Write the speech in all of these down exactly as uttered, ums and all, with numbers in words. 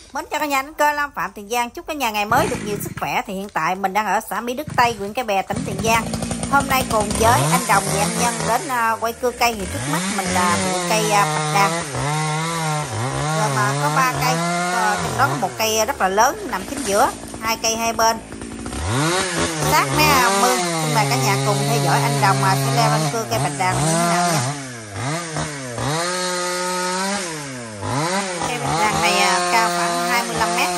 Mến chào cả nhà đến kênh Lam Phạm Tiền Giang. Chúc cả nhà ngày mới được nhiều sức khỏe. Thì hiện tại mình đang ở xã Mỹ Đức Tây, huyện Cái Bè, tỉnh Tiền Giang. Hôm nay cùng với anh Đồng và anh Nhân đến uh, quay cưa cây. Thì trước mắt mình là một cây uh, bạch đàn. Rồi mà có ba cây, uh, trong đó có một cây rất là lớn nằm chính giữa, hai cây hai bên sát mé mương. Xin mời cả nhà cùng theo dõi anh Đồng uh, sẽ leo lên cưa cây bạch đàn như thế nào nha. Cây bạch đàn này uh, cao khoảng hai mươi lăm mét.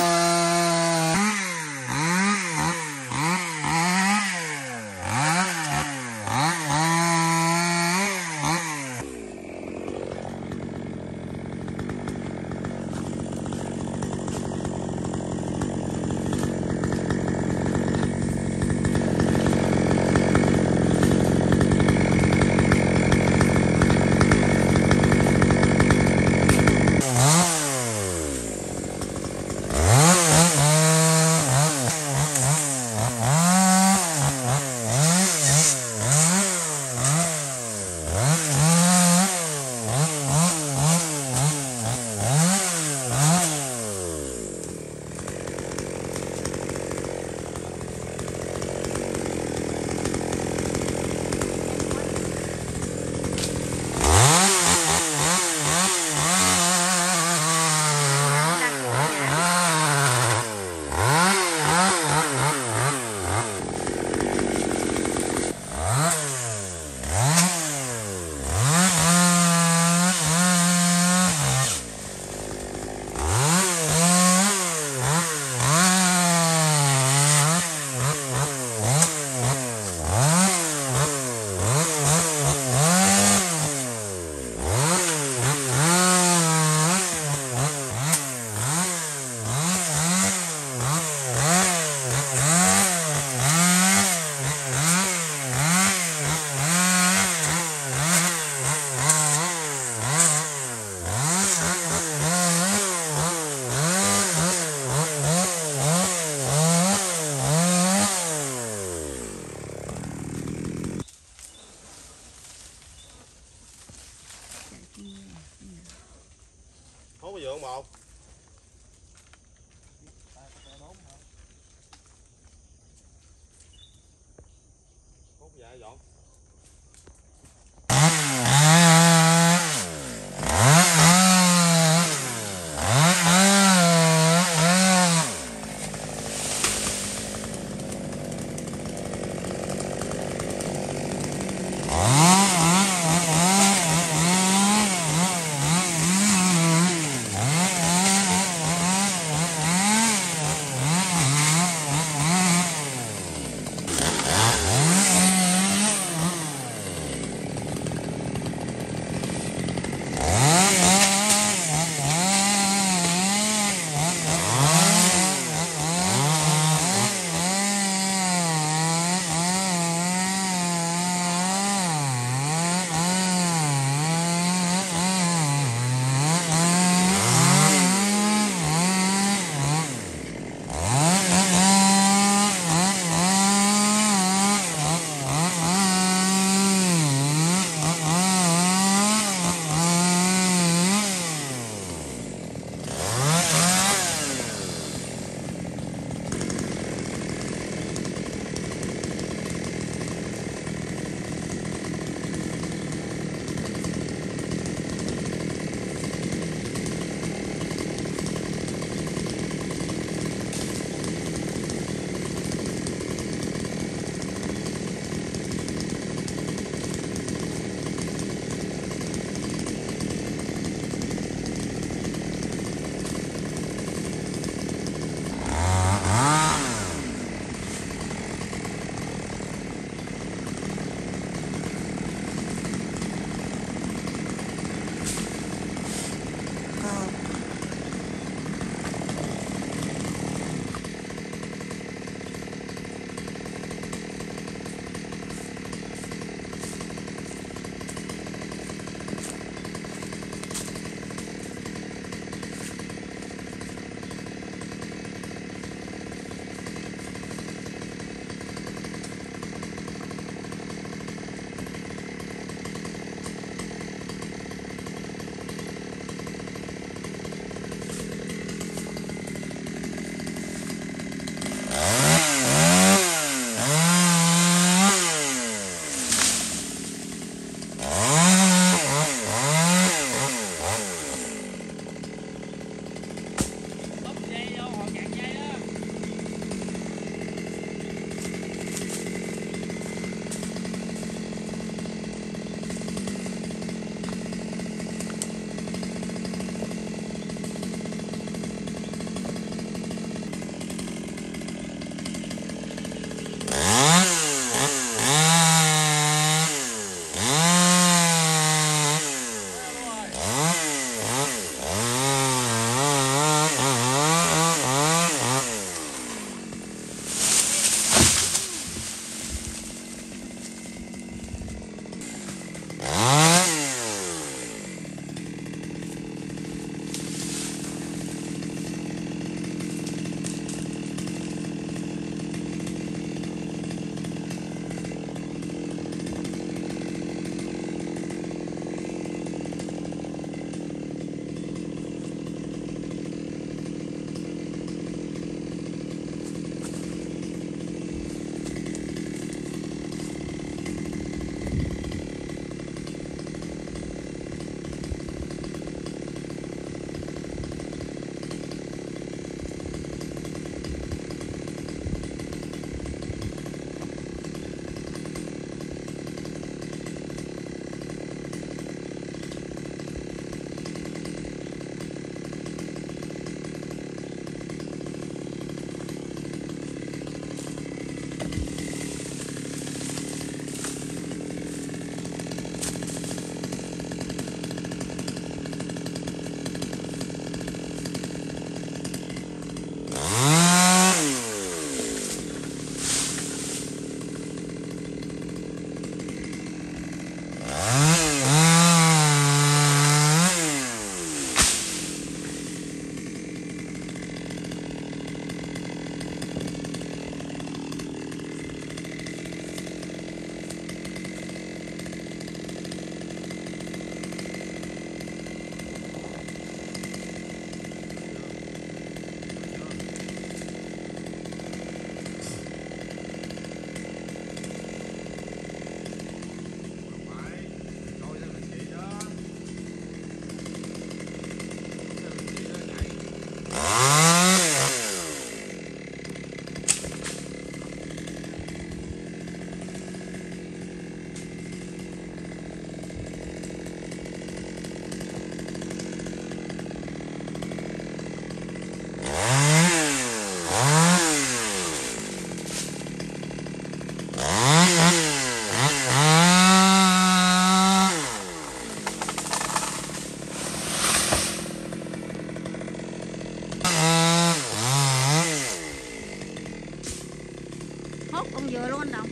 dừa luôn anh Đồng.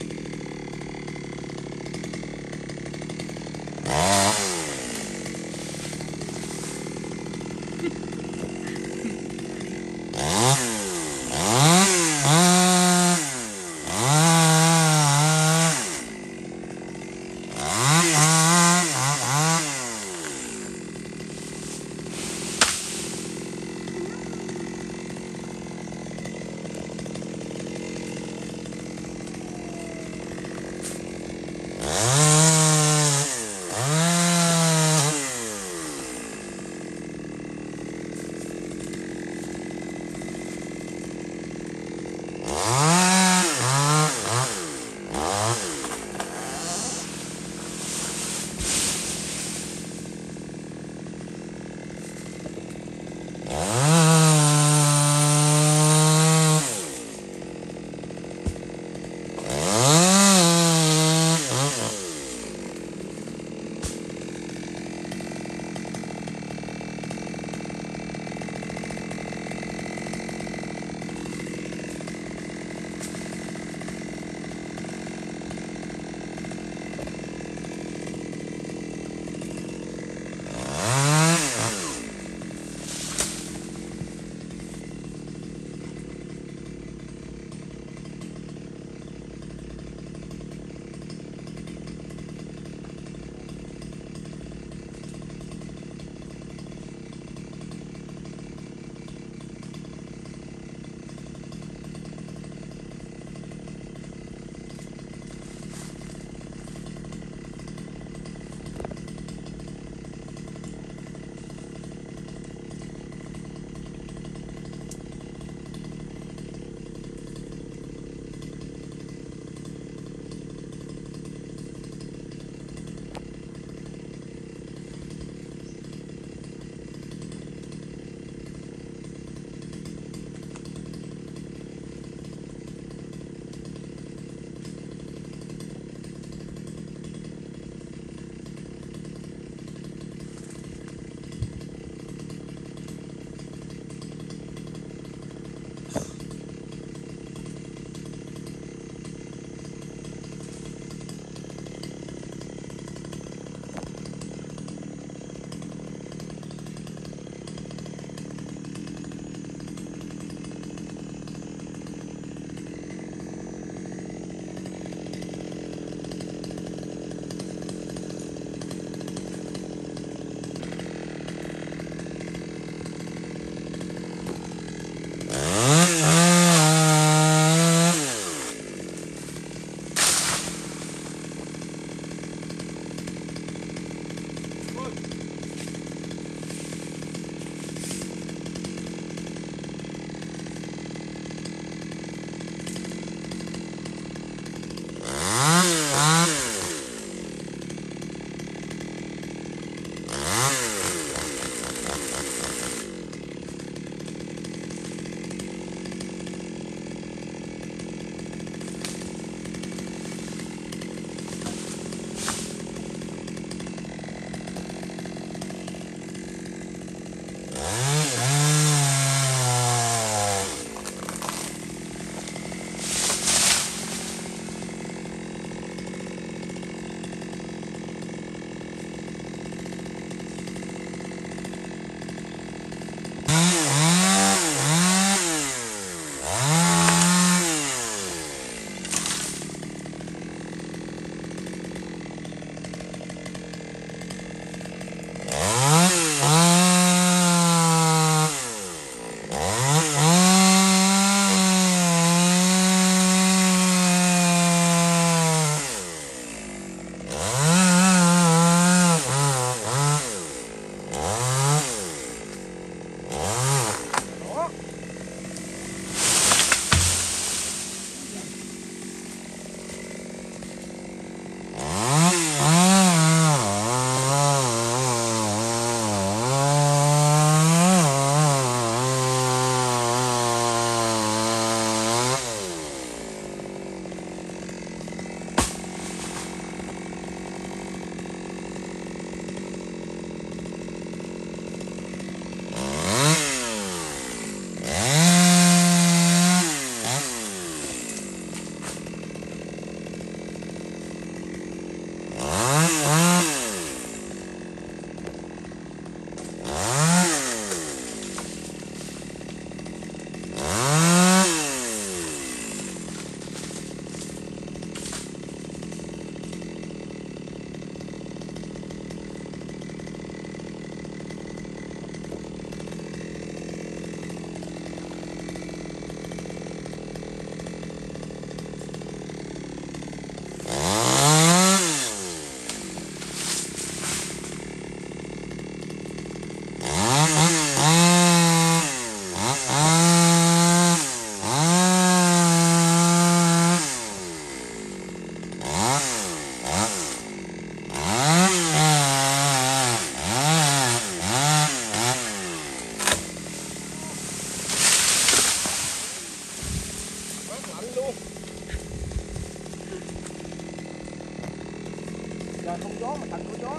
không gió mà thành có gió.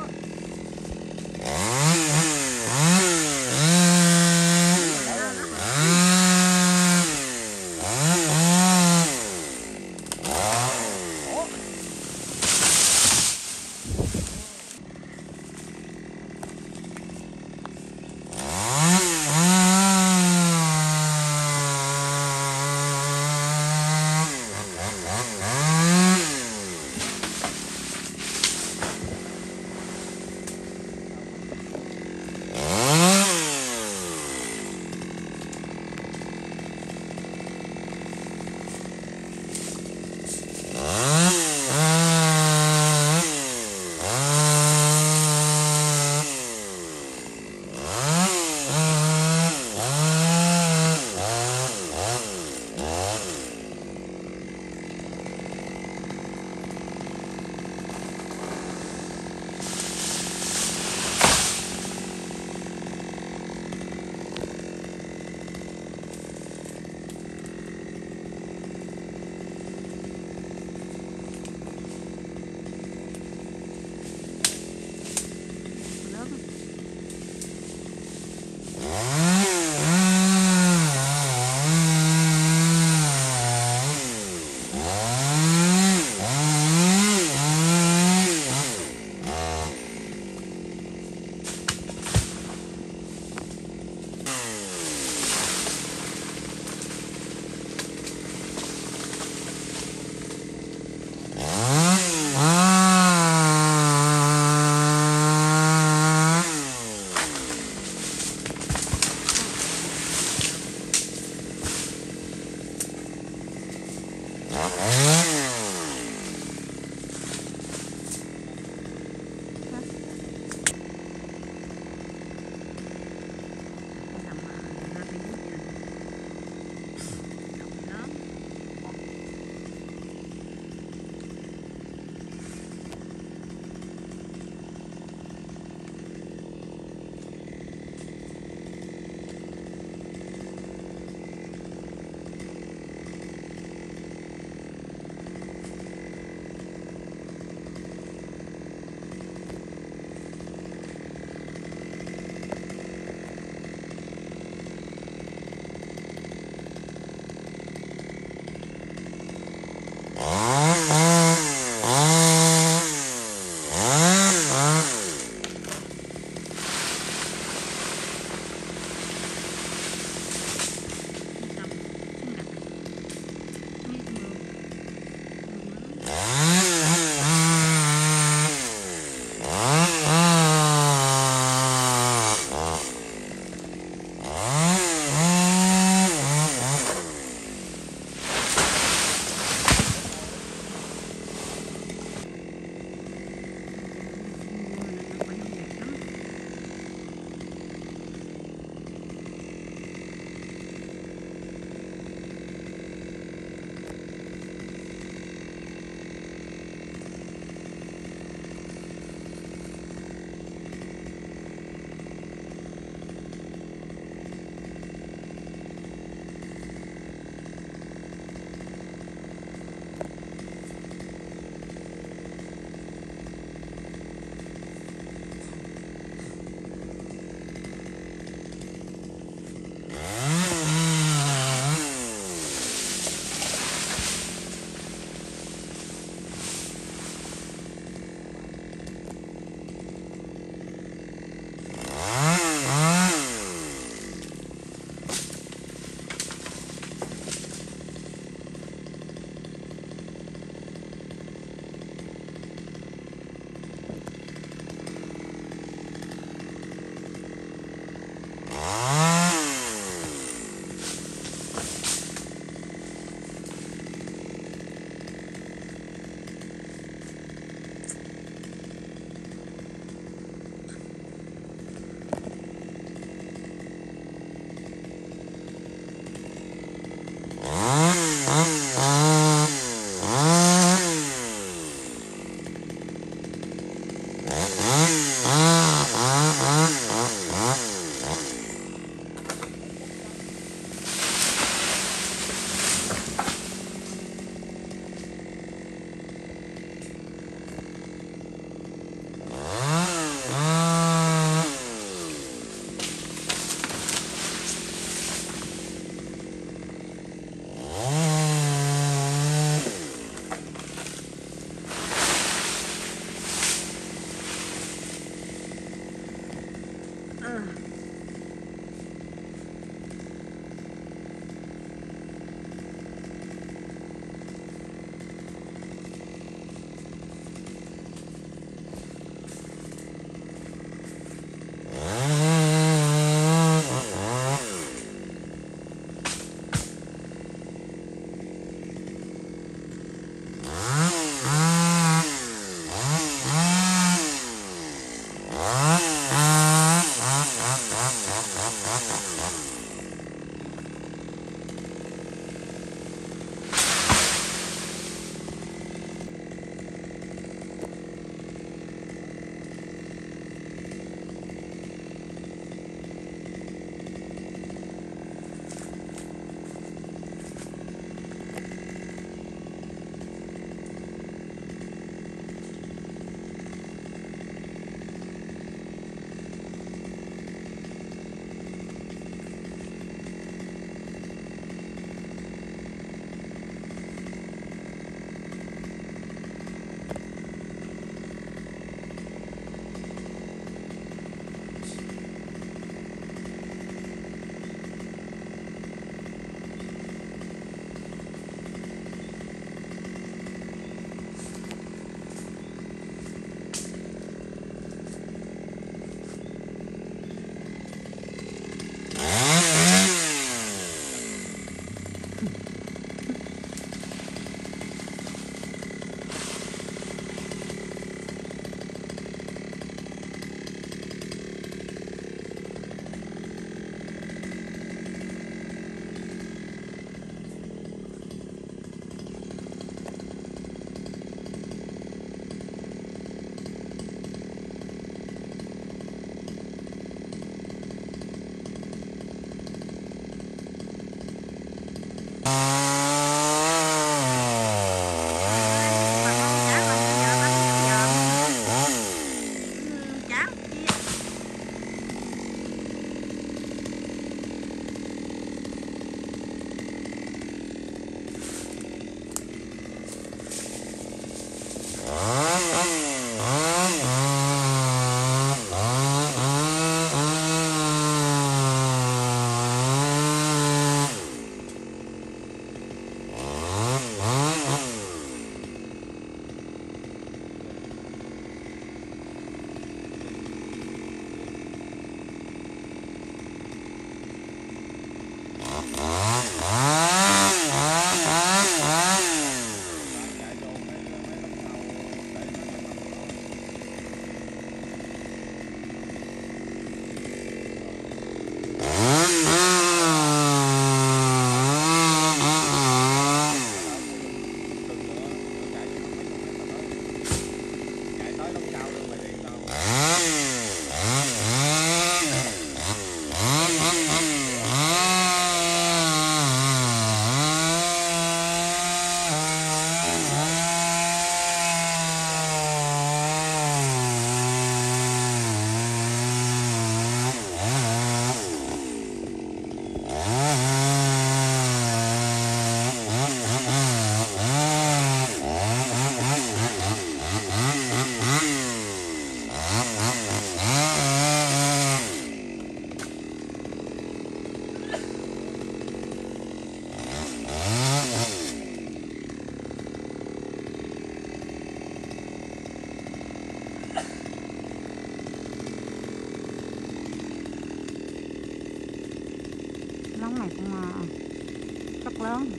luôn.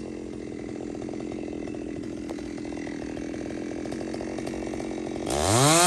Huh?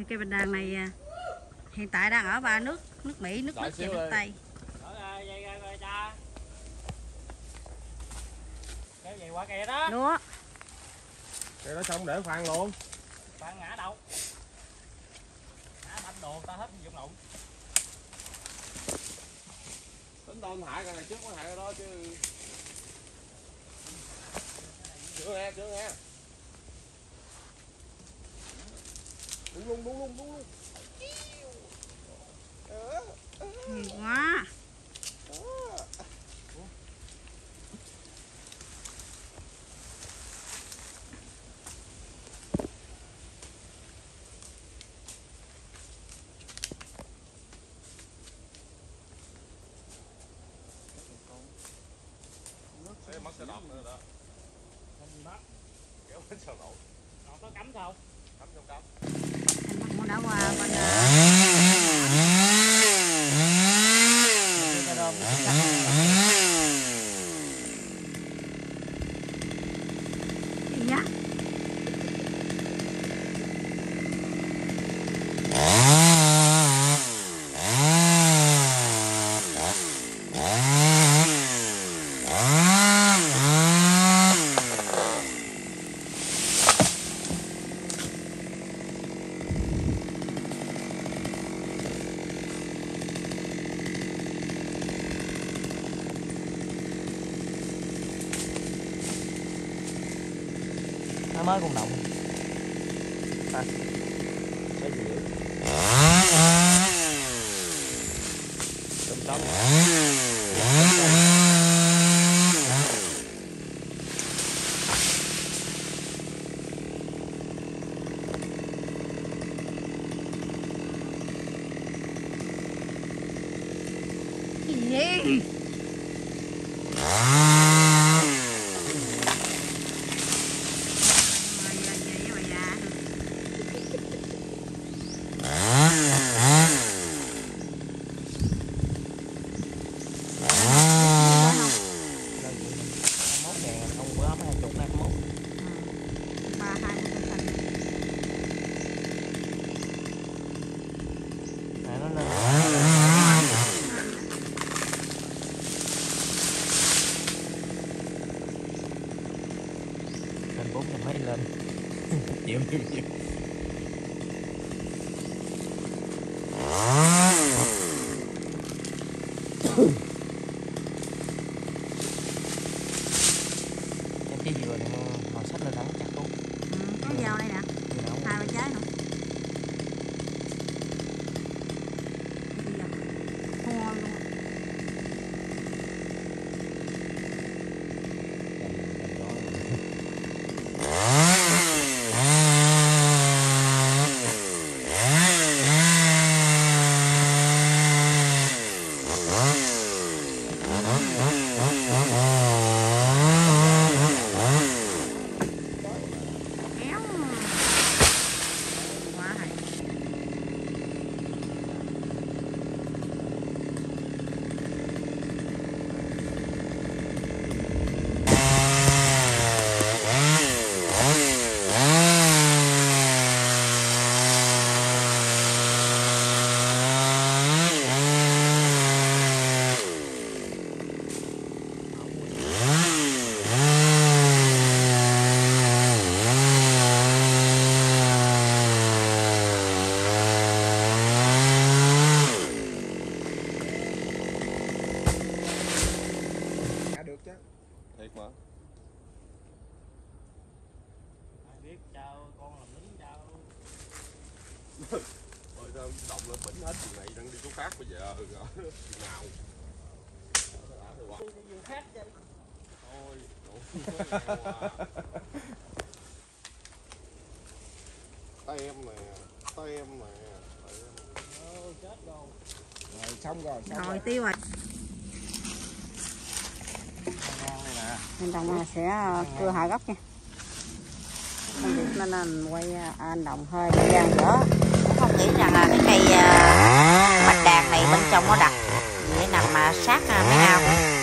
cây bạch đàn này hiện tại đang ở ba nước, nước Mỹ, nước Đức và nước Tây. Kéo gì qua kìa đó. Lúa. Kìa đó xong để khoan luôn. Khoan ngã đâu? Ngã đâm đồ ta hết dụng lụng. Tính tao thả cái này trước mới thả cái đó chứ. Chưa nghe, chưa nghe. Đúng luôn, đúng luôn, đúng luôn. Nhiều quá. Để mất cái đọt nữa đó. Không gì mất. Kéo đến sao nổ. Đọt nó cắm sao? Cắm trong cắm. Nó đã qua bên gì nhá. Nó mới còn động à, cái gì vậy? Tôm tôm. gì bốn trăm mấy lên chịu chịu chịu em cái gì rồi này màu sách lên thẳng chặt luôn. Ừ, có dao đây nè, hai ba trái nữa. Hoa luôn. Thiệt mà. Ai biết sao con làm lính sao. Ôi sao động lên bỉnh hết chuyện này đang đi chỗ khác bây giờ nào. Đi khác vậy. Thôi, tem nè, tem nè. Ôi chết rồi. Rồi xong rồi, xong Rồi rồi. tiêu rồi. Anh Đồng sẽ cưa hạ gốc nha. Không được nên anh quay anh Đồng hơi thời gian nữa. Cũng không nghĩ rằng là cái cây bạch đàn này bên trong nó đặc để nằm mà sát mấy ao.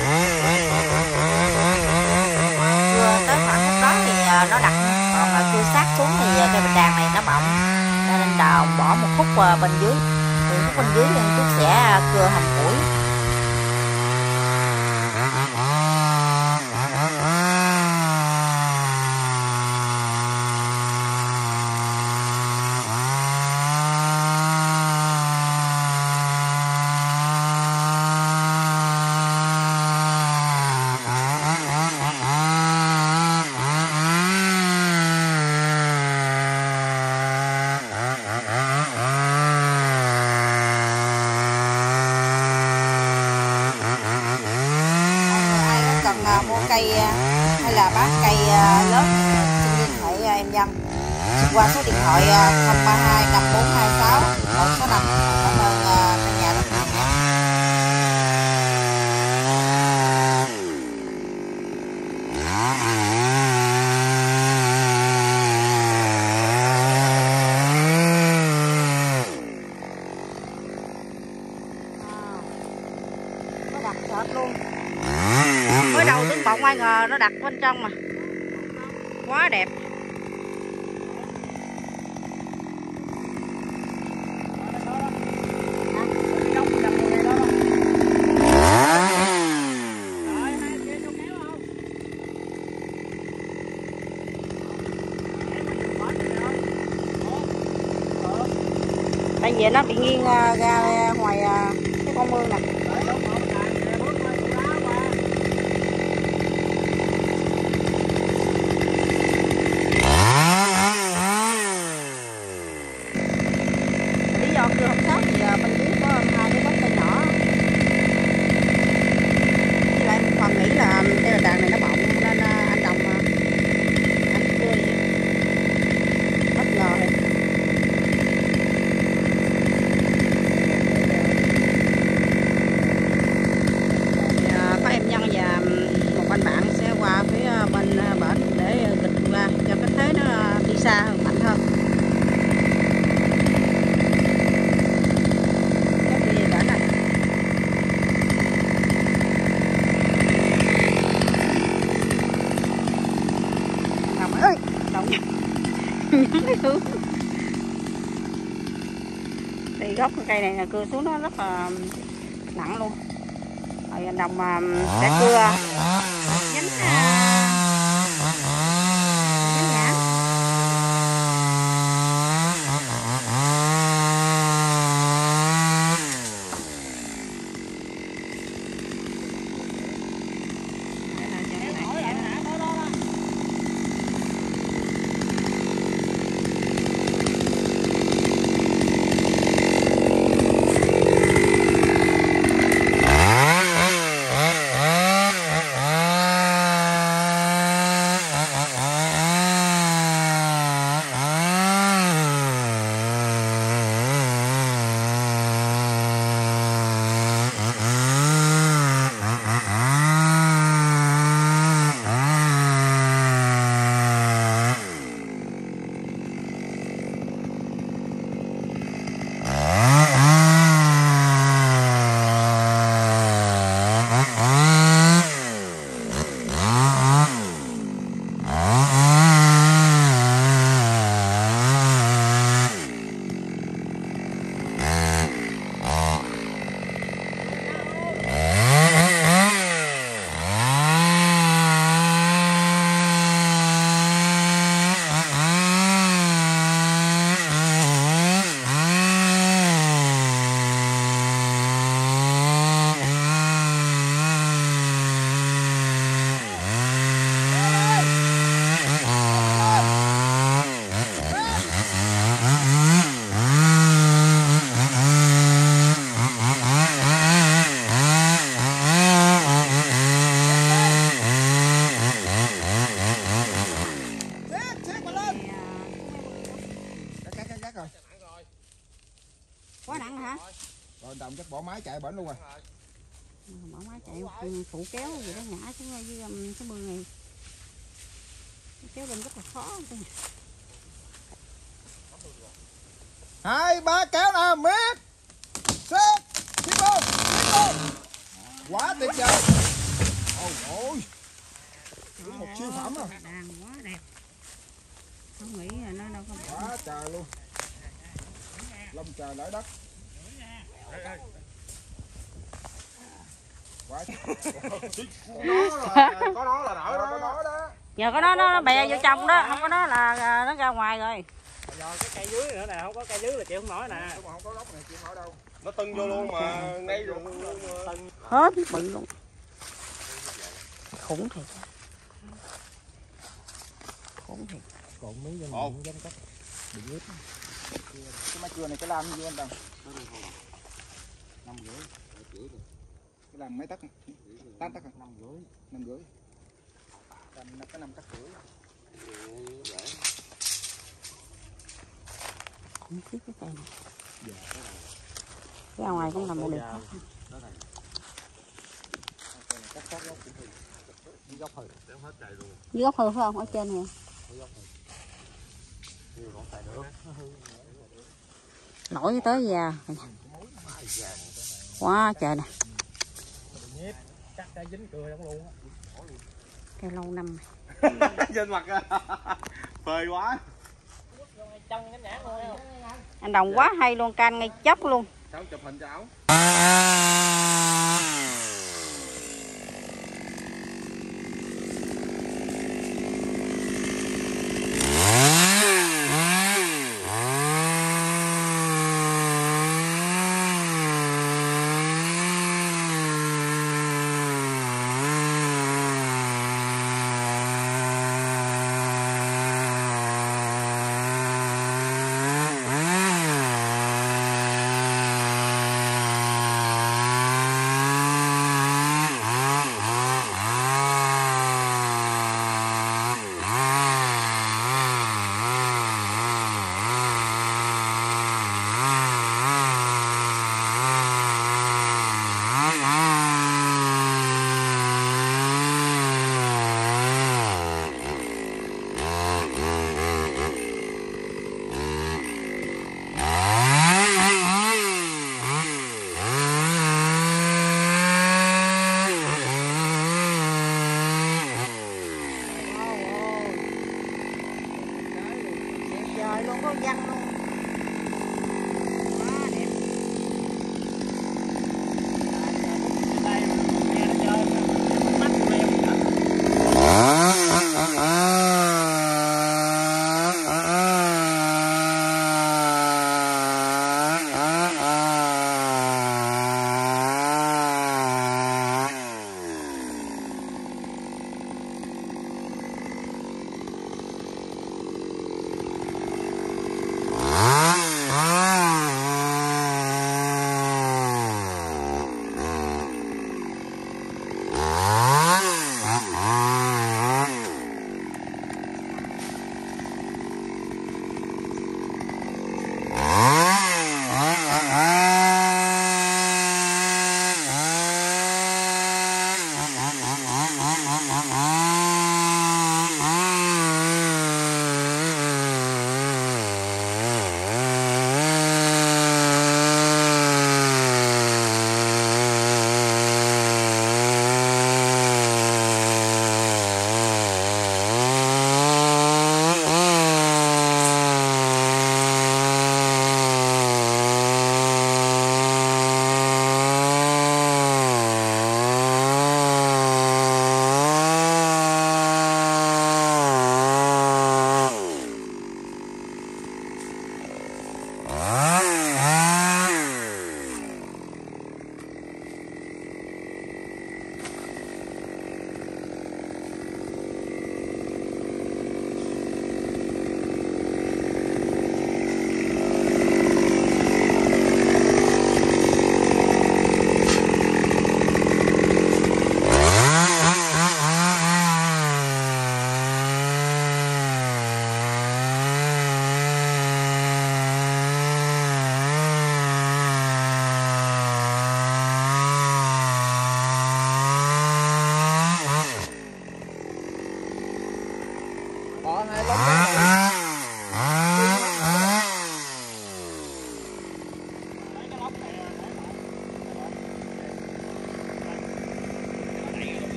Cưa tới khoảng lúc đó thì nó đặc, còn cưa sát xuống thì cây bạch đàn này nó bọng nên anh Đồng bỏ một khúc uh, bên dưới, thì khúc bên dưới thì Trúc sẽ cưa thành củi. Mua cây hay là bán cây lớn xin liên hệ em Nhân qua số điện thoại không ba hai năm bốn hai sáu một sáu năm. Cảm ơn cả nhà rất nhiều nha. Nó đặt sệt luôn. Mới đầu tướng bọng ai ngờ nó đặt bên trong mà quá đẹp. Tại vì nó bị nghiêng ra ngoài cái con mương nè. Cưa không sót thì bên dưới có hai cái gốc cây nhỏ, với lại một phần nghĩ là đây là đàn này nó bọng nên anh Đồng anh cưa vậy bất ngờ này. Có em Nhân và một anh bạn sẽ qua phía bên bển để nghịch ra cho cái thế nó đi xa hơn, mạnh hơn. Thì gốc cây này là cưa xuống nó rất là nặng luôn. Rồi anh Đồng sẽ cưa nhánh nhánh nhãn. Quá nặng hả? Rồi Đồng chắc bỏ máy chạy bển luôn rồi. Bỏ máy chạy phụ kéo gì đó ngã xuống dưới um, cái mương này. Kéo lên rất là khó. Hai ba kéo nào miết. Xếp. Tiếp luôn. Tiếp luôn. Quá tuyệt vời. Ôi ôi. Đúng một siêu phẩm à. Đàn quá đẹp. Không nghĩ là nó đâu có. Quá trời luôn. Lông trời lỡ đất. Quá. Nó là, có nó là đỡ đó. Có nó đó. Nhờ có nó nó bè vô trong đó, không có nó là nó ra ngoài rồi. Do cái cây dưới nữa nè, không có cây dưới là chịu không nổi nè. Không có gốc này chịu nổi đâu. Nó tưng vô luôn mà ngay rồi Hết bự luôn. Khủng thiệt. Khủng thiệt. Còn mấy dân cũng giống cách bị ướt. Cái máy cưa này cái làm gì anh Đồng? Năm rưỡi. Cái làm mấy tấc? Tám tấc à? Năm rưỡi. Năm rưỡi. Tầm cái năm tấc rưỡi. Khủng khiếp cái cây này. Ra ngoài cũng làm một được. Cắt cắt gốc cũng thì gốc hừ. Hết trời luôn. Dưới gốc hừ phải không? Ở trên nè. Nổi tới già. Quá trời nè. Cắt cái dính cưa giống luôn á. Cây lâu năm. Trên mặt phơi quá. Anh Đồng quá hay luôn, canh ngay chốc luôn. Cháu chụp hình cháu.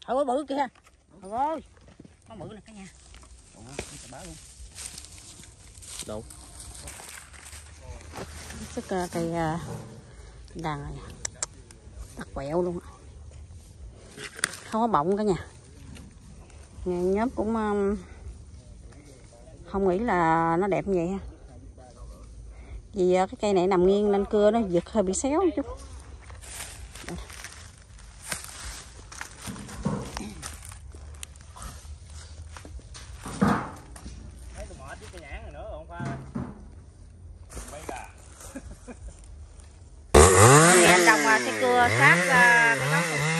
Thôi bự kìa. Trời ơi. Con bự nè cả nhà. Đâu? Sức uh, cây uh, đàn này tắt quẹo luôn. Không có bọng cả nhà. Nhóm cũng um, không nghĩ là nó đẹp như vậy ha. Vì uh, cái cây này nằm nghiêng nên cưa nó giật hơi bị xéo một chút. Anh Đồng cái cưa sát uh, cái gốc này.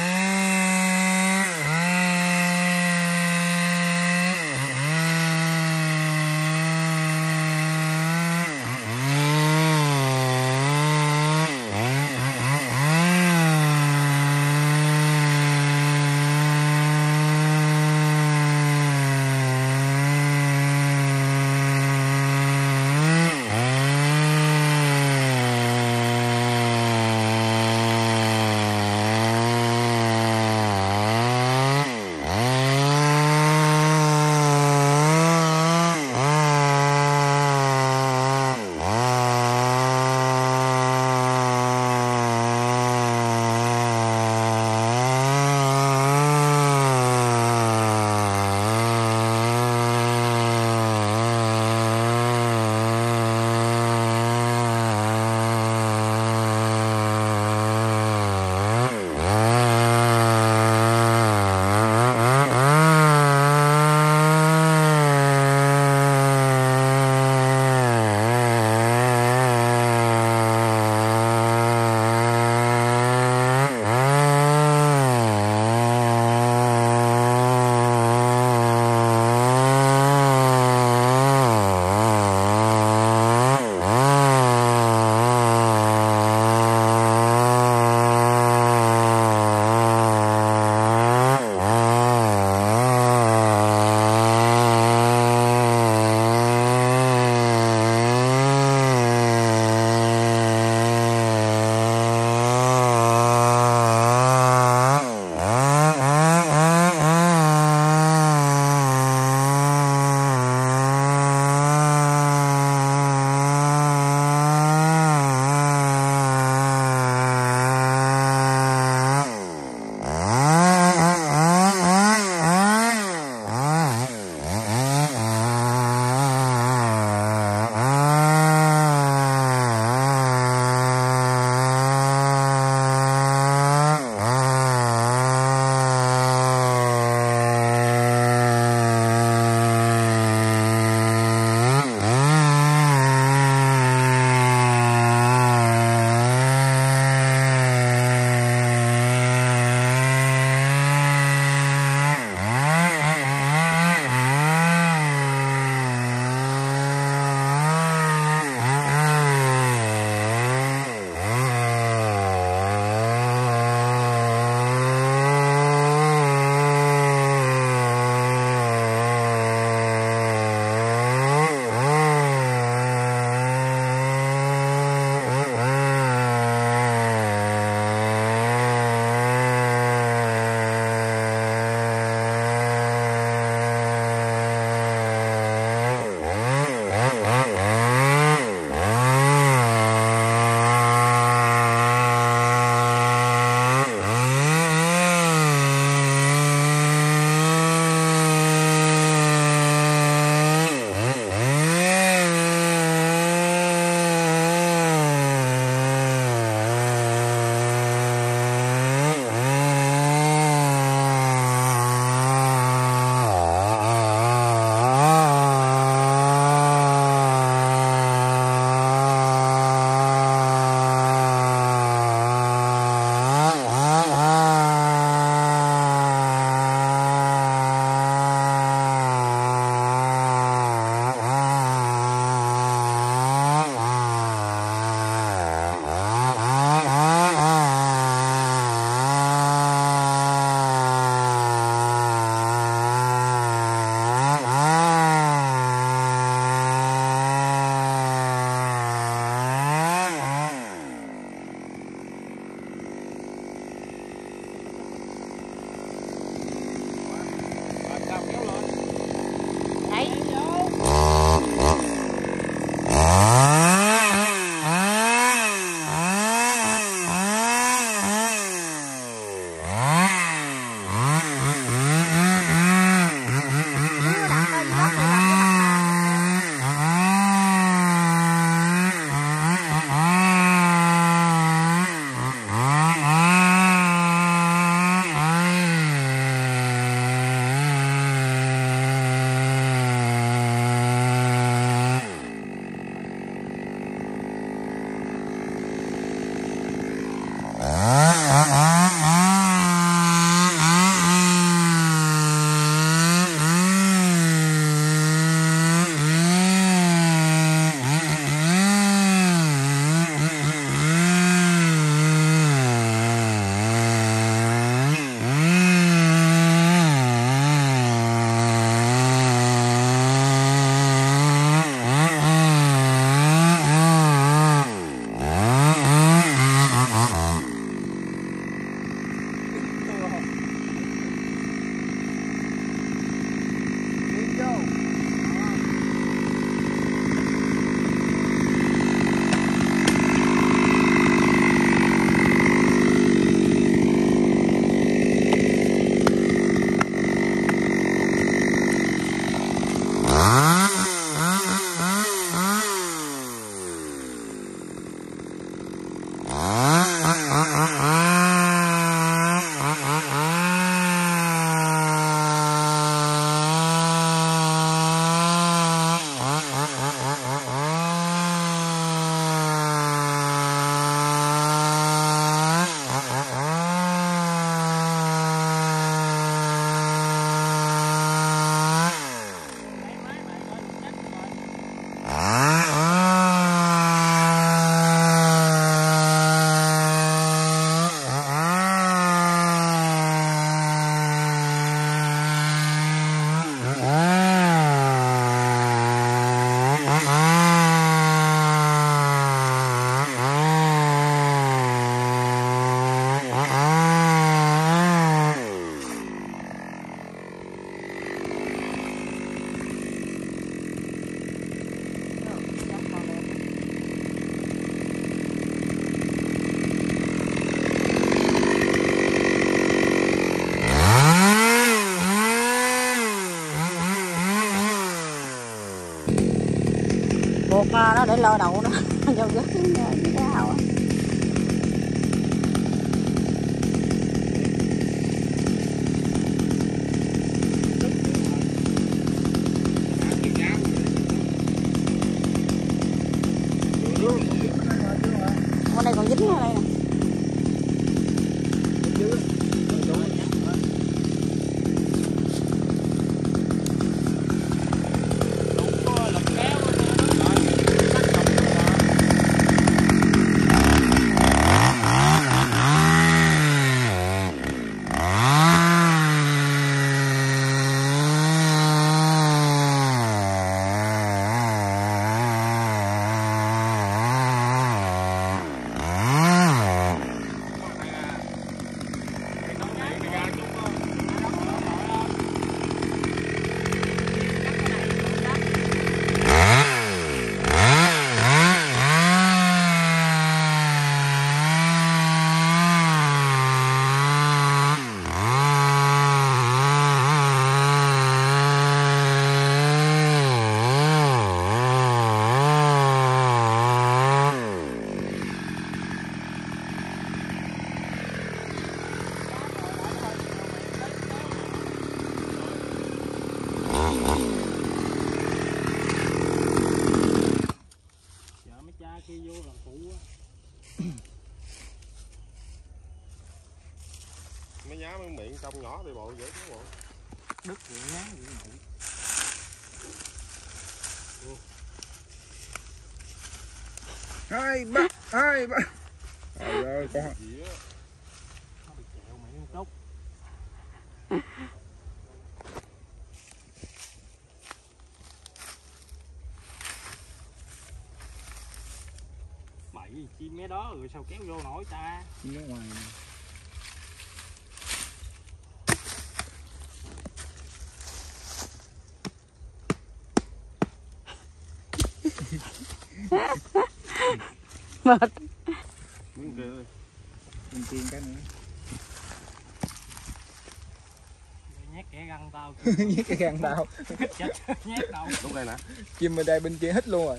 buộc nó để lôi đầu nó vô rớt cái ao á. Con đây còn dính ở đây nè. Kia vô làm phụ á. Mấy nhá mấy miệng trong nhỏ đi bộ dễ chứ bộ. Đứt vậy nhá vậy mày. Hai ba, hai ba. Trời ơi con. Gì á. Nó bị chèo mày một chút. Mày chim mé đó rồi sao kéo vô nổi ta? Chim ở ngoài. Mệt. Miếng kia ơi. Tiền tiền cái nữa. Nhét kẻ găng tao. Nhét cái găng tao. Nhét đâu. Đúng đây nè. Chim bên đây bên kia hết luôn rồi.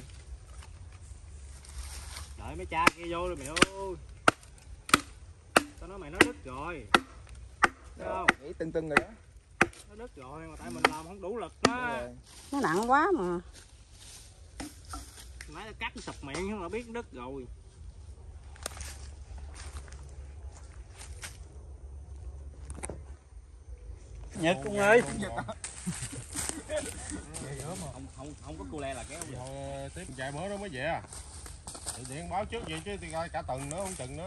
Đợi mấy cha kia vô rồi mày ơi. Tao nói mày nó đứt rồi. Thấy không? Nghĩ tưng tưng rồi đó. Nó đứt rồi mà tại mình làm không đủ lực nó. Nó nặng quá mà. Nãy tao cắt sụp miệng không là biết đứt rồi. Nhật con ơi. Không không không có cu le là kéo về. Thôi tiếp vài bữa đó mới về à. Thì điện báo trước vậy chứ thì coi cả tuần nữa không chừng nữa.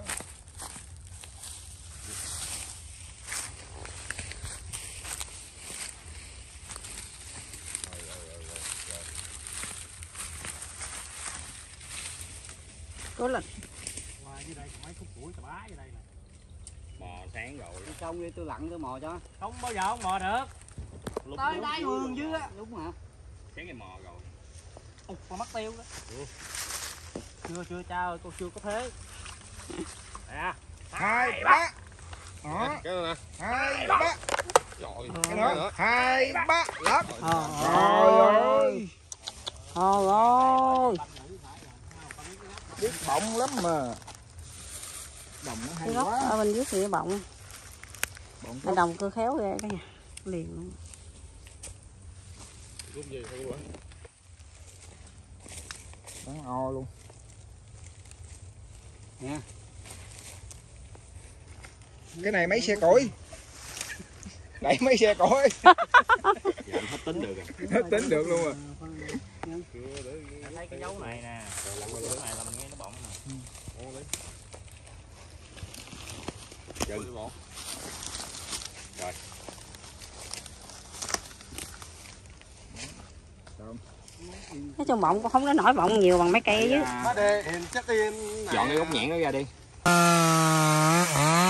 Cố lên. Qua dưới đây còn mấy khúc củi tà bá dưới đây nè. Mò sáng rồi. Đi xong đi tôi lặn tôi mò cho. Không bao giờ không mò được. Lúc tới đáy mương dưới á. Đúng hả? Sáng ngày mò rồi. Ồ, con mắt tiêu đó. Ừ. Chưa chưa cha ơi, con chưa có thế. Nè. Hai ba. Đó. Cái này nè. Hai ba. Rồi. Cái nữa. Hai ba. Lắm. Trời ơi. Trời ơi. Biết bọng lắm mà. Đồng nó hay Cái gốc quá. ở bên dưới kia bọng. Bọng Anh Đồng cưa khéo ghê cả nhà. Liền luôn. Rút gì thôi quá. Bán o luôn. Nha. Cái này mấy xe cối. Đẩy mấy xe cối. Dạ hết tính được rồi. Hết tính được luôn rồi. Thấy cái dấu này nè. Cái này là mình nghe nó bọng nè. Chừng. Rồi. Nói chung bọng cũng không có nổi bọng nhiều bằng mấy cây ở dưới. Dọn cái gốc nhãn nó ra đi.